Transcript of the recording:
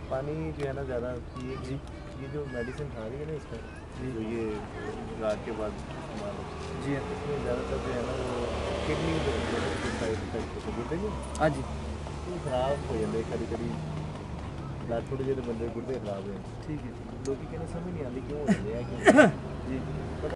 पानी जो है ना ज़्यादा पिए जी। ये जो मेडिसिन खा रही है ना इसका जी, तो ये रात के बाद हमारा जी इसमें ज़्यादातर जो है ना वो किडनी के साइड इफेक्ट होते गुर्दे के हाँ जी, तो खराब हो जाते कभी कभी ब्लड थोड़े ਜਿਹੇ ਬੰਦੇ ਗੁਰਦੇ ਖਰਾਬ ਹੈ। ਠੀਕ ਹੈ, ਲੋਕੀ ਕਹਿੰਦੇ ਸਮਝ ਨਹੀਂ ਆਉਂਦੀ ਕਿਉਂ ਹੋ ਜਾਂਦੇ ਆ ਕਿਉਂ ਜੀ।